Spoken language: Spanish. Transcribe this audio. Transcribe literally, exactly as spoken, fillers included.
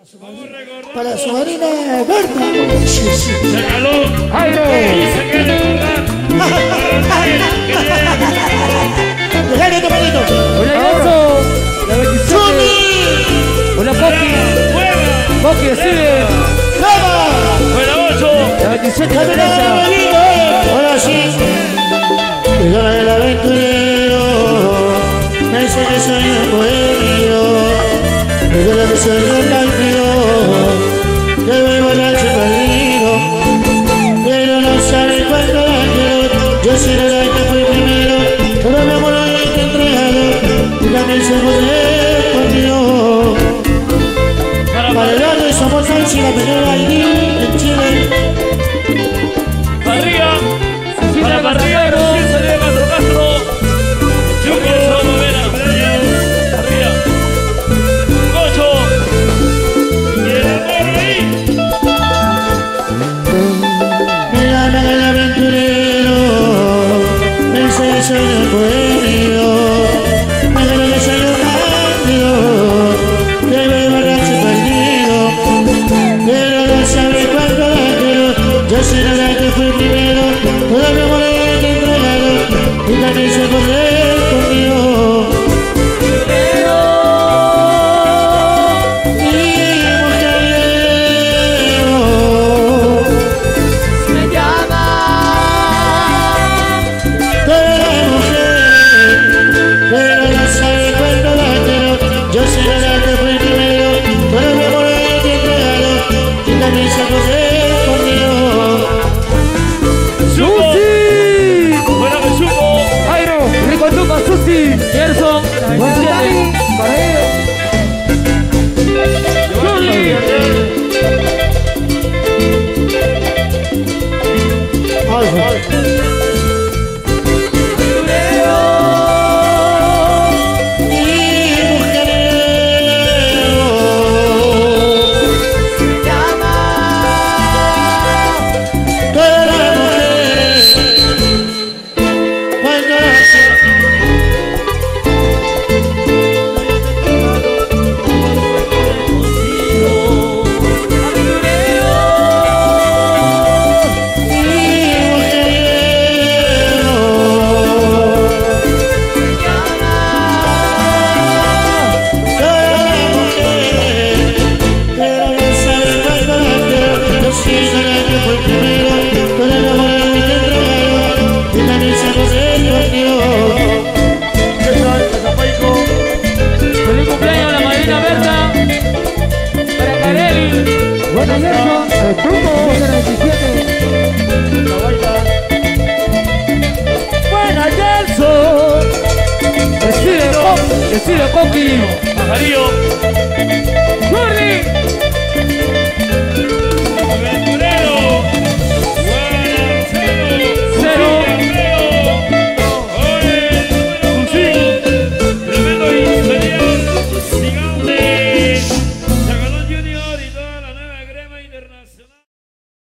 Para su marina Berta. Sí, sí. Se caló. Jairo. Y se quiere cortar. Dejale tu manito. Hola, Alonso. La veintisiete. Hola, Poki. Fuera. Poki, decide. Fuera ocho. La veintisiete, la Caminando derecha. manito. Ahora sí. Cuidado del aventurero. Me dice que soy un bohemio. Me duele que soy un bandido. Que voy borracho perdido. Pero no sabe cuánto la quiero. Yo soy la que fui primero. Pero mi amor hoy está entregado. Y también se puede conmigo. Para el arte somos Sanchi, la primera aquí en Chile. Arriba. Para Barriga. Recién salió de Castro Castro. Yo quiero mover a arriba. Ocho. Y el amor ahí. Mira, el aventurero. Me dice que soy un bohemio. Me dice que soy un bandido. Que voy borracho perdido. Pero no sabe cuánto la quiero. Yo soy la que fui primero. Todo mi amor está entregado. Y también se puede conmigo. Susi, Gerson, la veintisiete. Para ellos. Feliz cumpleaños a la madrina Berta. Para Carelli. Bueno, Gerson, el truco de la veintisiete. Buena, Gerson. Decide, Poki. Decide, Poki. Pajarillo.